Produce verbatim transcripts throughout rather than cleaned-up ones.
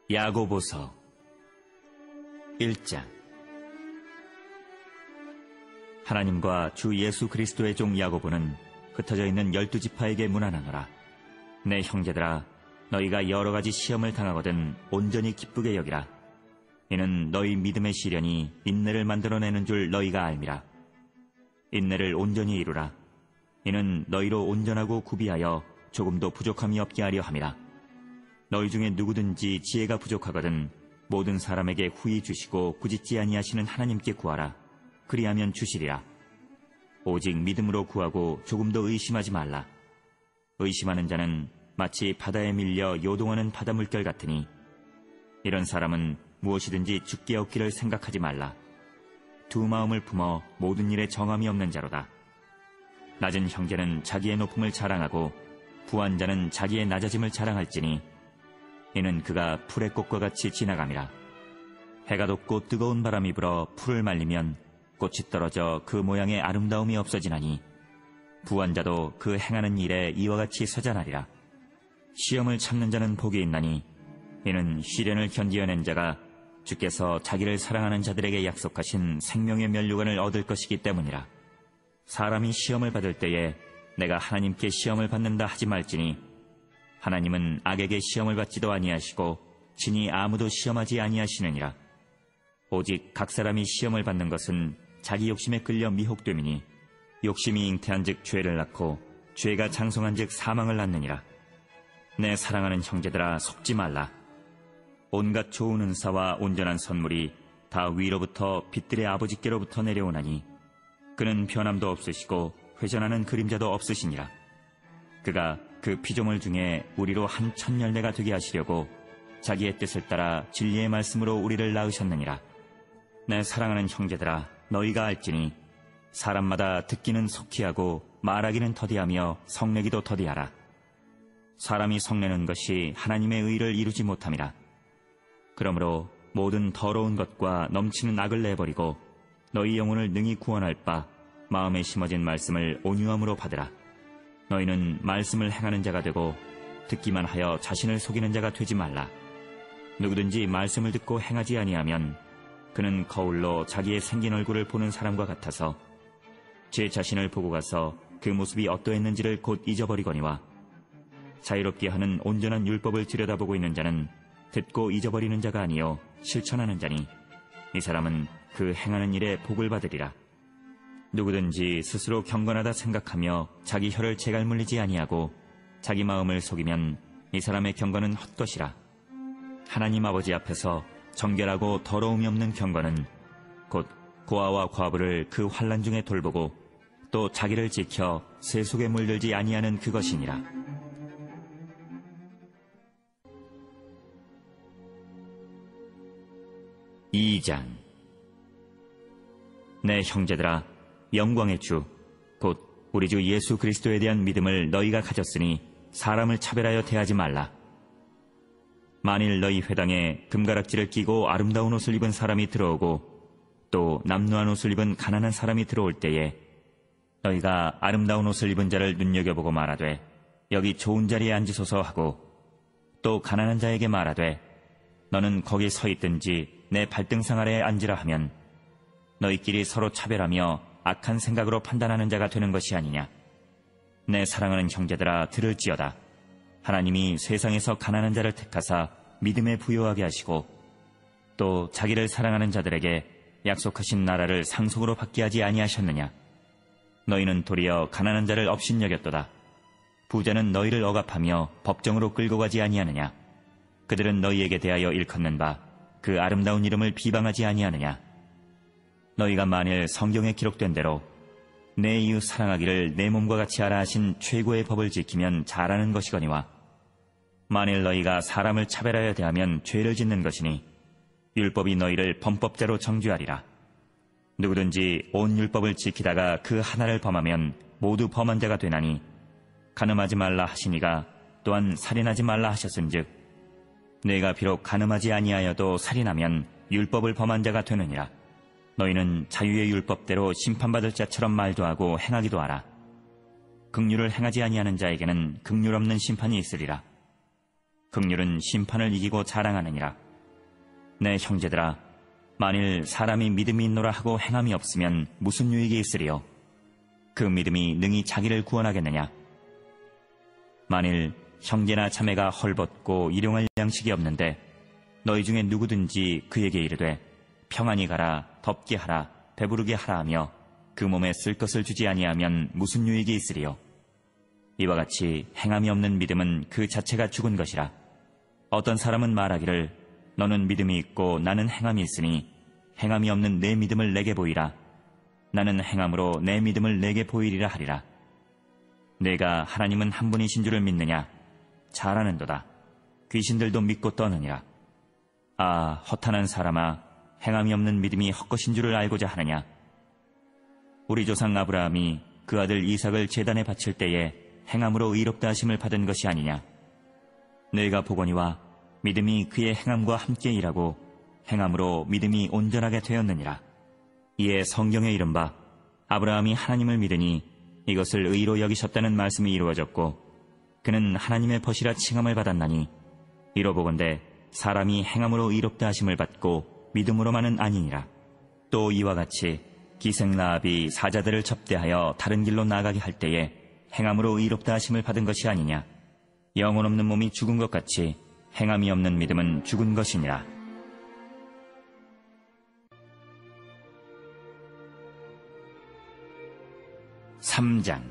야고보서 일 장. 하나님과 주 예수 그리스도의 종 야고보는 흩어져 있는 열두 지파에게 문안하노라. 내 형제들아, 너희가 여러 가지 시험을 당하거든 온전히 기쁘게 여기라. 이는 너희 믿음의 시련이 인내를 만들어내는 줄 너희가 알미라. 인내를 온전히 이루라. 이는 너희로 온전하고 구비하여 조금도 부족함이 없게 하려 함이라. 너희 중에 누구든지 지혜가 부족하거든 모든 사람에게 후히 주시고 꾸짖지 아니하시는 하나님께 구하라. 그리하면 주시리라. 오직 믿음으로 구하고 조금도 의심하지 말라. 의심하는 자는 마치 바다에 밀려 요동하는 바다 물결 같으니 이런 사람은 무엇이든지 죽게 얻기를 생각하지 말라. 두 마음을 품어 모든 일에 정함이 없는 자로다. 낮은 형제는 자기의 높음을 자랑하고 부한 자는 자기의 낮아짐을 자랑할지니 이는 그가 풀의 꽃과 같이 지나감이라. 해가 돋고 뜨거운 바람이 불어 풀을 말리면 꽃이 떨어져 그 모양의 아름다움이 없어지나니 부한 자도 그 행하는 일에 이와 같이 서자나리라. 시험을 참는 자는 복이 있나니 이는 시련을 견디어낸 자가 주께서 자기를 사랑하는 자들에게 약속하신 생명의 면류관을 얻을 것이기 때문이라. 사람이 시험을 받을 때에 내가 하나님께 시험을 받는다 하지 말지니 하나님은 악에게 시험을 받지도 아니하시고 친히 아무도 시험하지 아니하시느니라. 오직 각 사람이 시험을 받는 것은 자기 욕심에 끌려 미혹됨이니 욕심이 잉태한즉 죄를 낳고 죄가 장성한즉 사망을 낳느니라. 내 사랑하는 형제들아, 속지 말라. 온갖 좋은 은사와 온전한 선물이 다 위로부터 빛들의 아버지께로부터 내려오나니 그는 변함도 없으시고 회전하는 그림자도 없으시니라. 그가 그 피조물 중에 우리로 한 천열대가 되게 하시려고 자기의 뜻을 따라 진리의 말씀으로 우리를 낳으셨느니라. 내 사랑하는 형제들아, 너희가 알지니 사람마다 듣기는 속히 하고 말하기는 더디하며 성내기도 더디하라. 사람이 성내는 것이 하나님의 의를 이루지 못함이라. 그러므로 모든 더러운 것과 넘치는 악을 내버리고 너희 영혼을 능히 구원할 바 마음에 심어진 말씀을 온유함으로 받으라. 너희는 말씀을 행하는 자가 되고 듣기만 하여 자신을 속이는 자가 되지 말라. 누구든지 말씀을 듣고 행하지 아니하면 그는 거울로 자기의 생긴 얼굴을 보는 사람과 같아서 제 자신을 보고 가서 그 모습이 어떠했는지를 곧 잊어버리거니와 자유롭게 하는 온전한 율법을 들여다보고 있는 자는 듣고 잊어버리는 자가 아니요 실천하는 자니 이 사람은 그 행하는 일에 복을 받으리라. 누구든지 스스로 경건하다 생각하며 자기 혀를 재갈 물리지 아니하고 자기 마음을 속이면 이 사람의 경건은 헛것이라. 하나님 아버지 앞에서 정결하고 더러움이 없는 경건은 곧 고아와 과부를 그 환난 중에 돌보고 또 자기를 지켜 세속에 물들지 아니하는 그것이니라. 이 장. 내 형제들아, 영광의 주, 곧 우리 주 예수 그리스도에 대한 믿음을 너희가 가졌으니 사람을 차별하여 대하지 말라. 만일 너희 회당에 금가락지를 끼고 아름다운 옷을 입은 사람이 들어오고 또 남루한 옷을 입은 가난한 사람이 들어올 때에 너희가 아름다운 옷을 입은 자를 눈여겨보고 말하되 여기 좋은 자리에 앉으소서 하고 또 가난한 자에게 말하되 너는 거기 서 있든지 내 발등상 아래에 앉으라 하면 너희끼리 서로 차별하며 악한 생각으로 판단하는 자가 되는 것이 아니냐. 내 사랑하는 형제들아, 들을지어다. 하나님이 세상에서 가난한 자를 택하사 믿음에 부요하게 하시고 또 자기를 사랑하는 자들에게 약속하신 나라를 상속으로 받게 하지 아니하셨느냐. 너희는 도리어 가난한 자를 업신여겼도다. 부자는 너희를 억압하며 법정으로 끌고 가지 아니하느냐. 그들은 너희에게 대하여 일컫는 바 그 아름다운 이름을 비방하지 아니하느냐. 너희가 만일 성경에 기록된 대로 내 이웃 사랑하기를 내 몸과 같이 하라 하신 최고의 법을 지키면 잘하는 것이거니와 만일 너희가 사람을 차별하여 대하면 죄를 짓는 것이니 율법이 너희를 범법자로 정죄하리라. 누구든지 온 율법을 지키다가 그 하나를 범하면 모두 범한 자가 되나니 간음하지 말라 하시니가 또한 살인하지 말라 하셨은즉 내가 비록 간음하지 아니하여도 살인하면 율법을 범한 자가 되느니라. 너희는 자유의 율법대로 심판받을 자처럼 말도 하고 행하기도 하라. 긍휼을 행하지 아니하는 자에게는 긍휼 없는 심판이 있으리라. 긍휼은 심판을 이기고 자랑하느니라. 내 형제들아, 만일 사람이 믿음이 있노라 하고 행함이 없으면 무슨 유익이 있으리요? 그 믿음이 능히 자기를 구원하겠느냐? 만일 형제나 자매가 헐벗고 일용할 양식이 없는데 너희 중에 누구든지 그에게 이르되 평안히 가라, 덥게 하라, 배부르게 하라 하며 그 몸에 쓸 것을 주지 아니하면 무슨 유익이 있으리요? 이와 같이 행함이 없는 믿음은 그 자체가 죽은 것이라. 어떤 사람은 말하기를 너는 믿음이 있고 나는 행함이 있으니 행함이 없는 내 믿음을 내게 보이라. 나는 행함으로 내 믿음을 내게 보이리라 하리라. 내가 하나님은 한 분이신 줄을 믿느냐? 잘하는도다. 귀신들도 믿고 떠느니라. 아, 허탄한 사람아, 행함이 없는 믿음이 헛것인 줄을 알고자 하느냐? 우리 조상 아브라함이 그 아들 이삭을 제단에 바칠 때에 행함으로 의롭다 하심을 받은 것이 아니냐? 내가 보거니와 믿음이 그의 행함과 함께 일하고 행함으로 믿음이 온전하게 되었느니라. 이에 성경에 이른 바 아브라함이 하나님을 믿으니 이것을 의로 여기셨다는 말씀이 이루어졌고 그는 하나님의 벗이라 칭함을 받았나니 이로보건대 사람이 행함으로 의롭다 하심을 받고 믿음으로만은 아니니라. 또 이와 같이 기생라합이 사자들을 접대하여 다른 길로 나가게 할 때에 행함으로 의롭다 하심을 받은 것이 아니냐. 영혼 없는 몸이 죽은 것 같이 행함이 없는 믿음은 죽은 것이니라. 삼 장.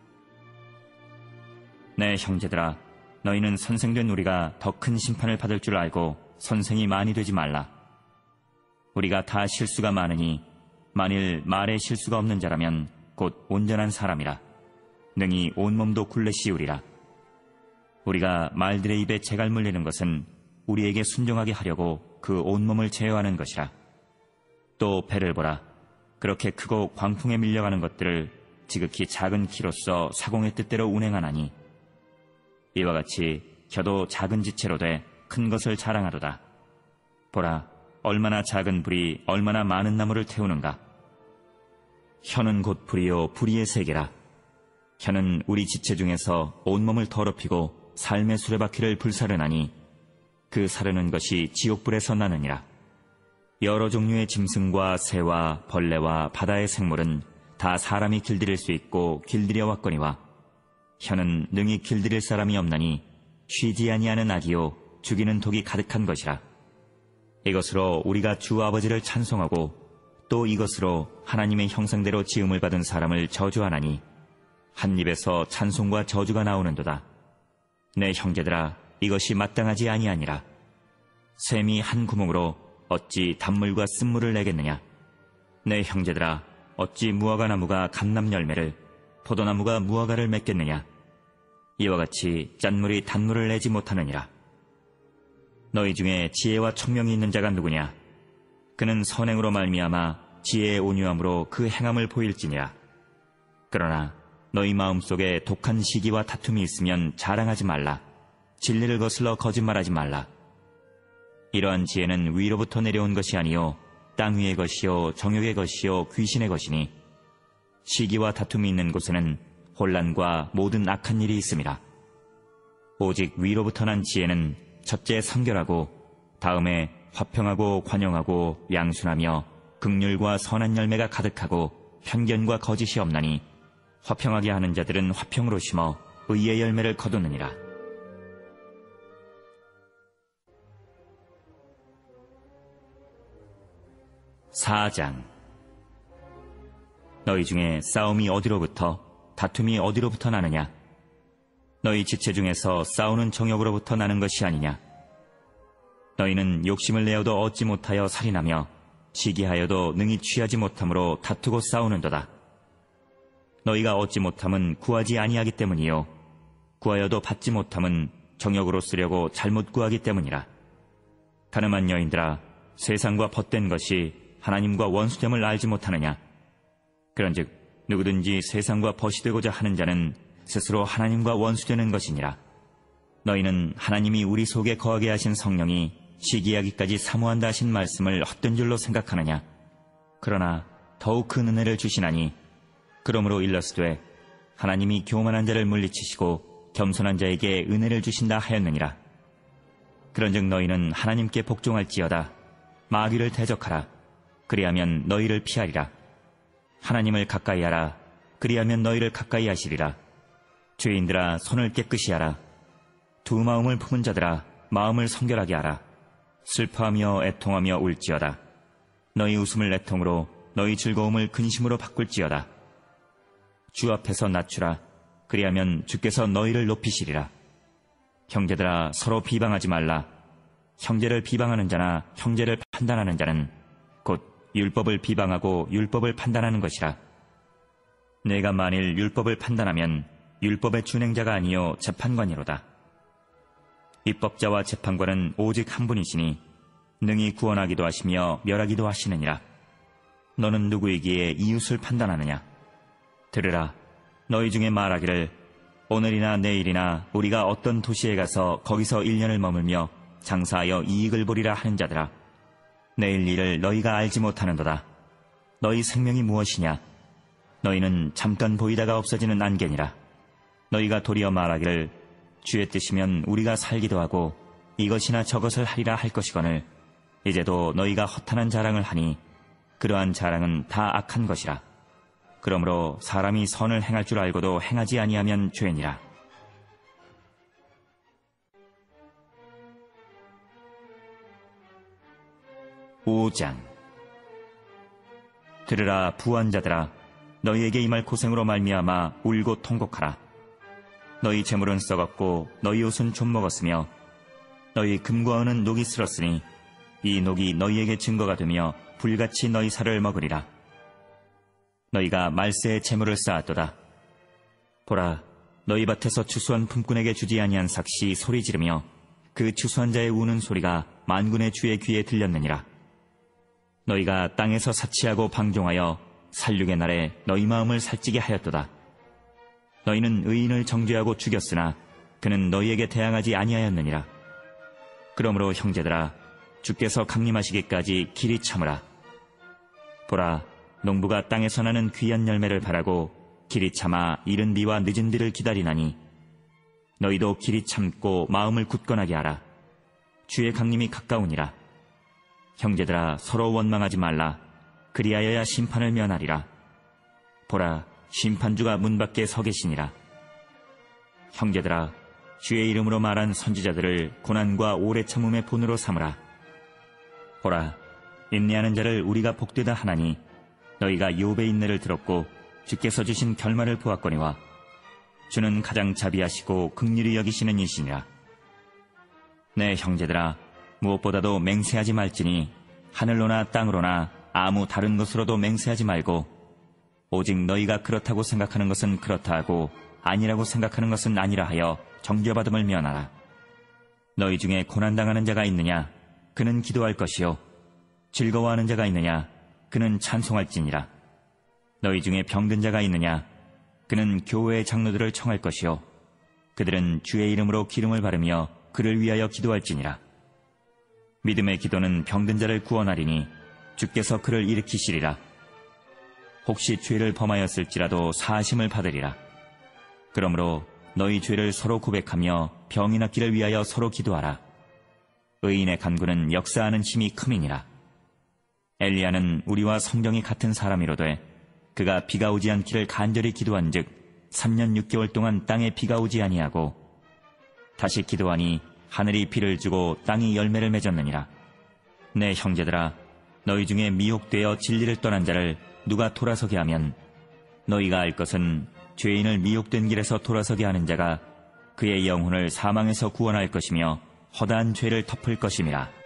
내 형제들아, 너희는 선생된 우리가 더 큰 심판을 받을 줄 알고 선생이 많이 되지 말라. 우리가 다 실수가 많으니 만일 말에 실수가 없는 자라면 곧 온전한 사람이라. 능히 온몸도 굴레 씌우리라. 우리가 말들의 입에 재갈 물리는 것은 우리에게 순종하게 하려고 그 온몸을 제어하는 것이라. 또 배를 보라. 그렇게 크고 광풍에 밀려가는 것들을 지극히 작은 키로서 사공의 뜻대로 운행하나니 이와 같이 혀도 작은 지체로 돼 큰 것을 자랑하도다. 보라, 얼마나 작은 불이 얼마나 많은 나무를 태우는가. 혀는 곧 불이요 불의의 세계라. 혀는 우리 지체 중에서 온몸을 더럽히고 삶의 수레바퀴를 불사르나니 그 사르는 것이 지옥불에서 나느니라. 여러 종류의 짐승과 새와 벌레와 바다의 생물은 다 사람이 길들일 수 있고 길들여 왔거니와 혀는 능히 길들일 사람이 없나니 쉬지 아니하는 악이요 죽이는 독이 가득한 것이라. 이것으로 우리가 주 아버지를 찬송하고 또 이것으로 하나님의 형상대로 지음을 받은 사람을 저주하나니 한 입에서 찬송과 저주가 나오는도다. 내 형제들아, 이것이 마땅하지 아니하니라. 샘이 한 구멍으로 어찌 단물과 쓴물을 내겠느냐? 내 형제들아, 어찌 무화과 나무가 감람 열매를, 포도나무가 무화과를 맺겠느냐? 이와 같이 짠물이 단물을 내지 못하느니라. 너희 중에 지혜와 청명이 있는 자가 누구냐? 그는 선행으로 말미암아 지혜의 온유함으로 그 행함을 보일지니라. 그러나 너희 마음속에 독한 시기와 다툼이 있으면 자랑하지 말라. 진리를 거슬러 거짓말하지 말라. 이러한 지혜는 위로부터 내려온 것이 아니요 땅 위의 것이요 정욕의 것이요 귀신의 것이니 시기와 다툼이 있는 곳에는 혼란과 모든 악한 일이 있음이라. 오직 위로부터 난 지혜는 첫째 성결하고 다음에 화평하고 관용하고 양순하며 긍휼과 선한 열매가 가득하고 편견과 거짓이 없나니 화평하게 하는 자들은 화평으로 심어 의의 열매를 거두느니라. 사 장. 너희 중에 싸움이 어디로부터 다툼이 어디로부터 나느냐? 너희 지체 중에서 싸우는 정욕으로부터 나는 것이 아니냐? 너희는 욕심을 내어도 얻지 못하여 살인하며 시기하여도 능히 취하지 못함으로 다투고 싸우는도다. 너희가 얻지 못함은 구하지 아니하기 때문이요 구하여도 받지 못함은 정욕으로 쓰려고 잘못 구하기 때문이라. 가늠한 여인들아, 세상과 벗된 것이 하나님과 원수됨을 알지 못하느냐? 그런즉 누구든지 세상과 벗이 되고자 하는 자는 스스로 하나님과 원수되는 것이니라. 너희는 하나님이 우리 속에 거하게 하신 성령이 시기하기까지 사모한다 하신 말씀을 헛된 줄로 생각하느냐? 그러나 더욱 큰 은혜를 주시나니 그러므로 일러스되 하나님이 교만한 자를 물리치시고 겸손한 자에게 은혜를 주신다 하였느니라. 그런즉 너희는 하나님께 복종할지어다. 마귀를 대적하라. 그리하면 너희를 피하리라. 하나님을 가까이 하라. 그리하면 너희를 가까이 하시리라. 죄인들아, 손을 깨끗이 하라. 두 마음을 품은 자들아, 마음을 성결하게 하라. 슬퍼하며 애통하며 울지어다. 너희 웃음을 애통으로, 너희 즐거움을 근심으로 바꿀지어다. 주 앞에서 낮추라. 그리하면 주께서 너희를 높이시리라. 형제들아, 서로 비방하지 말라. 형제를 비방하는 자나 형제를 판단하는 자는 곧 율법을 비방하고 율법을 판단하는 것이라. 내가 만일 율법을 판단하면 율법의 준행자가 아니요 재판관이로다. 입법자와 재판관은 오직 한 분이시니 능히 구원하기도 하시며 멸하기도 하시느니라. 너는 누구이기에 이웃을 판단하느냐? 들으라. 너희 중에 말하기를 오늘이나 내일이나 우리가 어떤 도시에 가서 거기서 일 년을 머물며 장사하여 이익을 보리라 하는 자들아, 내일 일을 너희가 알지 못하는도다. 너희 생명이 무엇이냐? 너희는 잠깐 보이다가 없어지는 안개니라. 너희가 도리어 말하기를 주의 뜻이면 우리가 살기도 하고 이것이나 저것을 하리라 할 것이거늘 이제도 너희가 허탄한 자랑을 하니 그러한 자랑은 다 악한 것이라. 그러므로 사람이 선을 행할 줄 알고도 행하지 아니하면 죄니라. 오 장. 들으라 부한자들아, 너희에게 임할 고생으로 말미암아 울고 통곡하라. 너희 재물은 썩었고 너희 옷은 좀 먹었으며 너희 금과 은은 녹이 슬었으니 이 녹이 너희에게 증거가 되며 불같이 너희 살을 먹으리라. 너희가 말세의 재물을 쌓았도다. 보라, 너희 밭에서 추수한 품꾼에게 주지 아니한 삭시 소리 지르며 그 추수한 자의 우는 소리가 만군의 주의 귀에 들렸느니라. 너희가 땅에서 사치하고 방종하여 살육의 날에 너희 마음을 살찌게 하였도다. 너희는 의인을 정죄하고 죽였으나 그는 너희에게 대항하지 아니하였느니라. 그러므로 형제들아, 주께서 강림하시기까지 길이 참으라. 보라, 농부가 땅에서 나는 귀한 열매를 바라고 길이 참아 이른 비와 늦은 비를 기다리나니 너희도 길이 참고 마음을 굳건하게 하라. 주의 강림이 가까우니라. 형제들아, 서로 원망하지 말라. 그리하여야 심판을 면하리라. 보라, 심판주가 문 밖에 서 계시니라. 형제들아, 주의 이름으로 말한 선지자들을 고난과 오래 참음의 본으로 삼으라. 보라, 인내하는 자를 우리가 복되다 하나니 너희가 욥의 인내를 들었고 주께서 주신 결말을 보았거니와 주는 가장 자비하시고 긍휼히 여기시는 이시니라. 내 형제들아, 무엇보다도 맹세하지 말지니 하늘로나 땅으로나 아무 다른 것으로도 맹세하지 말고 오직 너희가 그렇다고 생각하는 것은 그렇다 하고 아니라고 생각하는 것은 아니라 하여 정죄받음을 면하라. 너희 중에 고난당하는 자가 있느냐? 그는 기도할 것이요. 즐거워하는 자가 있느냐? 그는 찬송할지니라. 너희 중에 병든 자가 있느냐? 그는 교회의 장로들을 청할 것이요. 그들은 주의 이름으로 기름을 바르며 그를 위하여 기도할지니라. 믿음의 기도는 병든 자를 구원하리니 주께서 그를 일으키시리라. 혹시 죄를 범하였을지라도 사하심을 받으리라. 그러므로 너희 죄를 서로 고백하며 병이 낫기를 위하여 서로 기도하라. 의인의 간구는 역사하는 힘이 큼이니라. 엘리야는 우리와 성경이 같은 사람이로되 그가 비가 오지 않기를 간절히 기도한즉 삼 년 육 개월 동안 땅에 비가 오지 아니하고 다시 기도하니 하늘이 비를 주고 땅이 열매를 맺었느니라. 내 형제들아, 너희 중에 미혹되어 진리를 떠난 자를 누가 돌아서게 하면 너희가 알 것은 죄인을 미혹된 길에서 돌아서게 하는 자가 그의 영혼을 사망에서 구원할 것이며 허다한 죄를 덮을 것임이라.